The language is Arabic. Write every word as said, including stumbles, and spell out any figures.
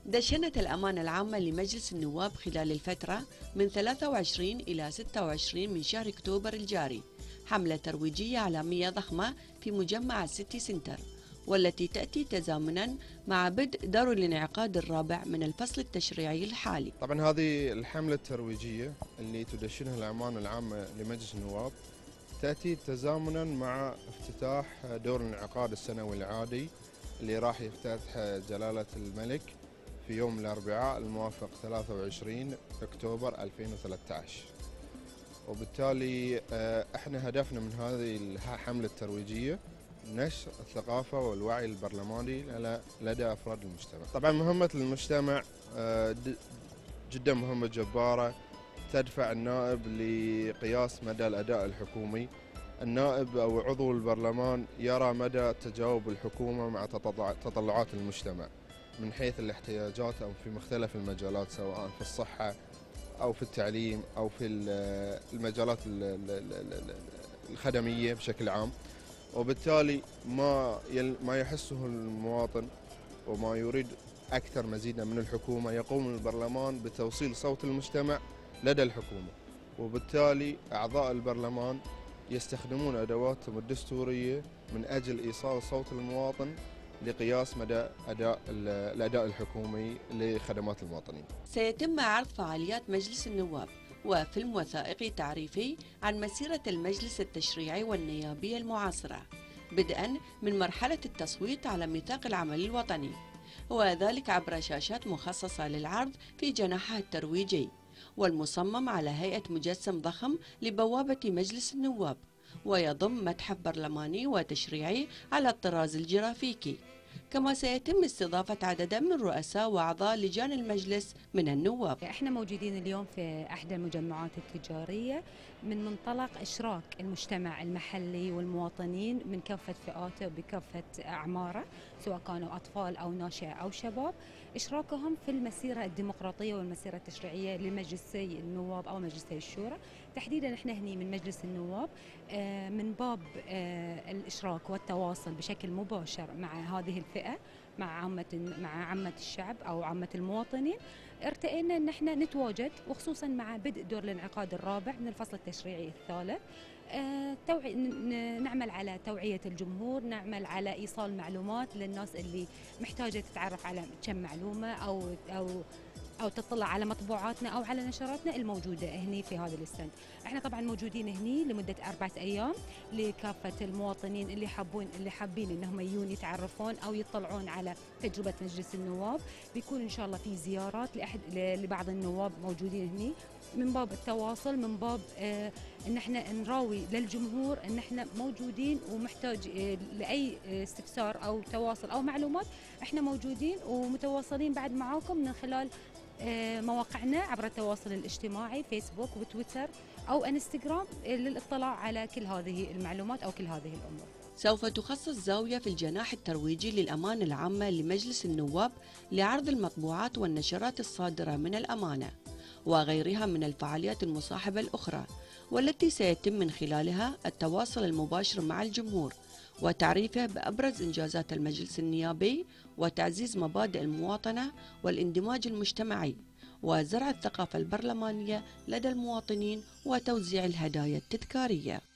دشنت الأمانة العامة لمجلس النواب خلال الفترة من ثلاثة وعشرين إلى ستة وعشرين من شهر أكتوبر الجاري حملة ترويجية إعلامية ضخمة في مجمع السيتي سنتر، والتي تأتي تزامنا مع بدء دور الانعقاد الرابع من الفصل التشريعي الحالي. طبعا هذه الحملة الترويجية اللي تدشنها الأمانة العامة لمجلس النواب تأتي تزامنا مع افتتاح دور الانعقاد السنوي العادي اللي راح يفتتح جلالة الملك في يوم الأربعاء الموافق ثلاثة وعشرين أكتوبر ألفين وثلاثة عشر. وبالتالي احنا هدفنا من هذه الحملة الترويجية نشر الثقافة والوعي البرلماني لدى أفراد المجتمع. طبعا مهمة المجتمع جدا مهمة جبارة تدفع النائب لقياس مدى الأداء الحكومي. النائب أو عضو البرلمان يرى مدى تجاوب الحكومة مع تطلعات المجتمع من حيث الاحتياجات أو في مختلف المجالات، سواء في الصحة أو في التعليم أو في المجالات الخدمية بشكل عام. وبالتالي ما ما يحسه المواطن وما يريد أكثر مزيدا من الحكومة يقوم البرلمان بتوصيل صوت المجتمع لدى الحكومة، وبالتالي أعضاء البرلمان يستخدمون أدواتهم الدستورية من أجل إيصال صوت المواطن لقياس مدى أداء الأداء الحكومي لخدمات المواطنين. سيتم عرض فعاليات مجلس النواب وفيلم وثائقي تعريفي عن مسيرة المجلس التشريعي والنيابي المعاصرة، بدءا من مرحلة التصويت على ميثاق العمل الوطني، وذلك عبر شاشات مخصصة للعرض في جناحها الترويجي، والمصمم على هيئة مجسم ضخم لبوابة مجلس النواب، ويضم متحف برلماني وتشريعي على الطراز الجرافيكي. كما سيتم استضافة عددا من رؤساء وأعضاء لجان المجلس من النواب. احنا موجودين اليوم في احدى المجمعات التجارية من منطلق اشراك المجتمع المحلي والمواطنين من كافة فئاته وبكافة اعماره، سواء كانوا اطفال او ناشئة او شباب، اشراكهم في المسيرة الديمقراطية والمسيرة التشريعية لمجلسي النواب او مجلسي الشورى. تحديدا احنا هني من مجلس النواب من باب الاشراك والتواصل بشكل مباشر مع هذه الفئة، مع عامة مع عامة الشعب او عامة المواطنين، ارتئينا ان احنا نتواجد، وخصوصا مع بدء دور الانعقاد الرابع من الفصل التشريعي الثالث. آه، توعي نعمل على توعية الجمهور، نعمل على ايصال معلومات للناس اللي محتاجة تتعرف على كم معلومة او او أو تطلع على مطبوعاتنا أو على نشراتنا الموجودة هني في هذا الستاند. احنا طبعا موجودين هني لمدة أربعة أيام لكافة المواطنين اللي حابون اللي حابين انهم يجون يتعرفون أو يطلعون على تجربة مجلس النواب. بيكون إن شاء الله في زيارات لأحد لبعض النواب موجودين هني، من باب التواصل، من باب اه ان احنا نراوي للجمهور ان احنا موجودين ومحتاج اه لأي استفسار أو تواصل أو معلومات، احنا موجودين ومتواصلين بعد معاكم من خلال مواقعنا عبر التواصل الاجتماعي فيسبوك وتويتر أو انستغرام للاطلاع على كل هذه المعلومات أو كل هذه الأمور. سوف تخصص زاوية في الجناح الترويجي للأمانة العامة لمجلس النواب لعرض المطبوعات والنشرات الصادرة من الأمانة وغيرها من الفعاليات المصاحبة الأخرى، والتي سيتم من خلالها التواصل المباشر مع الجمهور وتعريفه بأبرز إنجازات المجلس النيابي وتعزيز مبادئ المواطنة والاندماج المجتمعي وزرع الثقافة البرلمانية لدى المواطنين وتوزيع الهدايا التذكارية.